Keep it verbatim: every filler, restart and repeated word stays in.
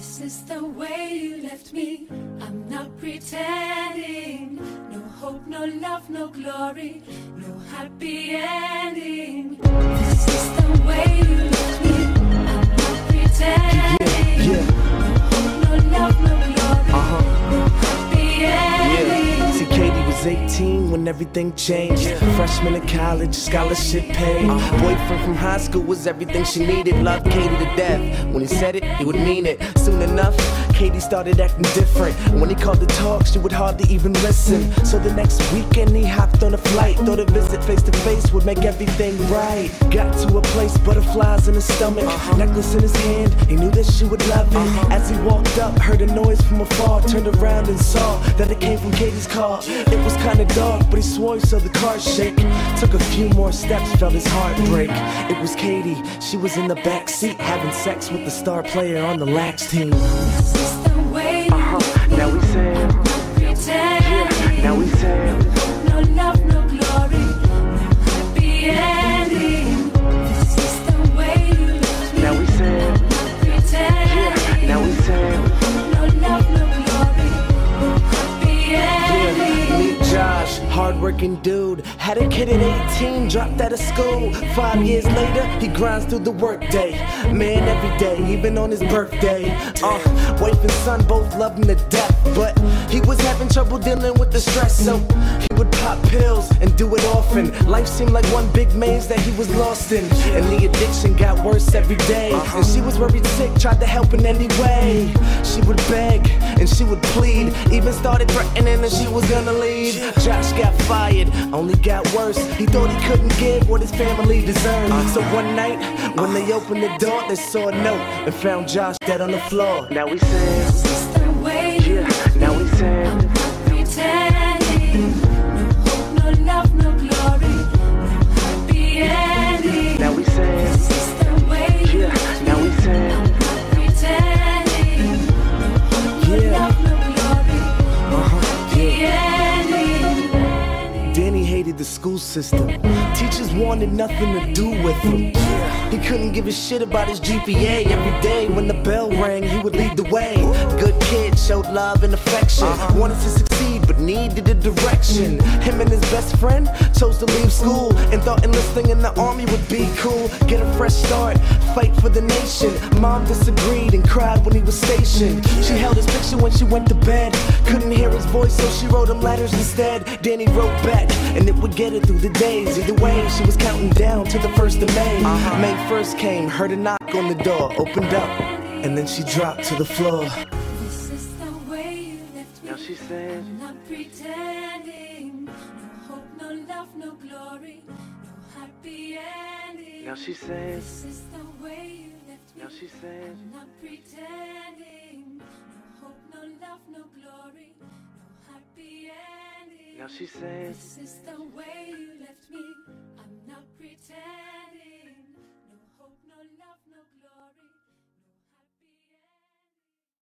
This is the way you left me. I'm not pretending. No hope, no love, no glory, no happy ending. This is the way you left me. I'm not pretending. Yeah, yeah. No hope, no love, no glory, Uh-huh. no happy ending. Yeah. See, Katie was eighteen when everything changed. Yeah. Freshman in college, scholarship paid. Uh-huh. Boyfriend from high school was everything she needed. Loved Katie to death. When he said it, he would mean it. Soon enough, Katie started acting different. When he called to talk, she would hardly even listen. So the next weekend, he hopped on a flight. Thought a visit face to face would make everything right. Got to a place, butterflies in his stomach, uh-huh. necklace in his hand. He knew that she would love it. Uh-huh. As he walked up, heard a noise from afar. Turned around and saw that it came from Katie's car. It was kinda dark, but he swore he saw the car shake. Took a few more steps, felt his heart break. It was Katie, she was in the back seat, having sex with the star player on the Lax team. This is the way you Uh-huh. left me. Now we say, I'm not pretending. yeah. Now we say, No love, no glory, no happy ending. This is the way you left me. now we say, I'm not pretending. yeah. Now we say. No love, no glory, no happy ending. Meet Josh, hard-working dude. Had a kid at eighteen, dropped out of school. Five years later, he grinds through the workday. Man, every day, even on his birthday. Uh, wife and son both love him to death, but he was having trouble dealing with the stress, so he would pop pills and do it often. Life seemed like one big maze that he was lost in, and the addiction got worse every day. And she was worried sick, tried to help in any way. She would beg and she would plead, even started threatening that she was gonna leave. Josh got fired, only got worse. He thought he couldn't give what his family deserved. So one night, when they opened the door, they saw a note and found Josh dead on the floor. Now we say, This is the way you yeah. left me. Now we say, I'm not pretending. No hope, no love, no glory, no happy ending. now we say, This is the way you yeah. left me. Now we say, I'm not pretending. No hope, no Yeah. love, no glory, no Uh-huh. happy ending. Danny hated the school system. Teachers wanted nothing to do with him. He couldn't give a shit about his G P A. Every day when the bell rang, he would lead the way. Good kid, showed love and affection. Wanted to succeed, but needed a direction. Him and his best friend chose to leave school and thought enlisting in the army would be cool. Get a fresh start, fight for the nation. Mom disagreed and cried when he was stationed. She held his picture when she went to bed. Couldn't hear his voice, so she wrote him letters instead. Danny wrote back, and it would get her through the days. Either way, she was counting down to the first of May. Uh-huh. May first came, heard a knock on the door, opened up, and then she dropped to the floor. This is the way you left me. Now she said, I'm not pretending. No hope, no love, no glory, no happy ending. now she says, This is the way you left me. now she says. I'm not pretending. No hope, no love, no glory, no happy ending. Now she says, This is the way you left me. I'm not pretending.